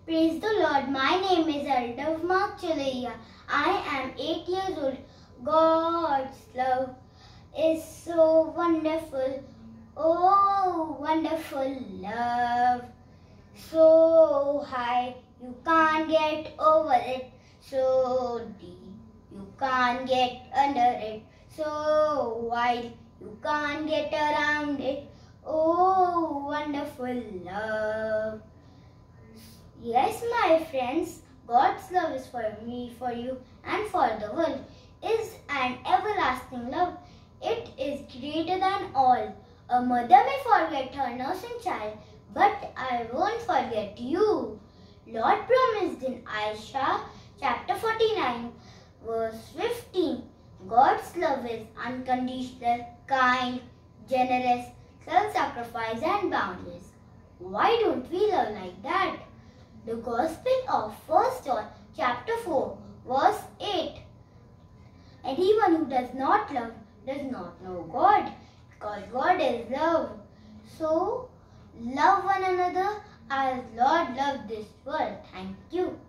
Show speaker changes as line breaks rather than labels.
Praise the Lord. My name is Ardav Mark Chalaiya. I am 8 years old. God's love is so wonderful. Oh, wonderful love. So high, you can't get over it. So deep, you can't get under it. So wide, you can't get around it. Oh, wonderful love. Yes, my friends, God's love is for me, for you, and for the world. Is an everlasting love. It is greater than all. A mother may forget her nursing child, but I won't forget you. Lord promised in Isaiah chapter 49, verse 15. God's love is unconditional, kind, generous, self-sacrifice and boundless. Why don't we love like that? The Gospel of 1 John chapter 4 verse 8. Anyone who does not love does not know God, because God is love. So, love one another as Lord loved this world. Thank you.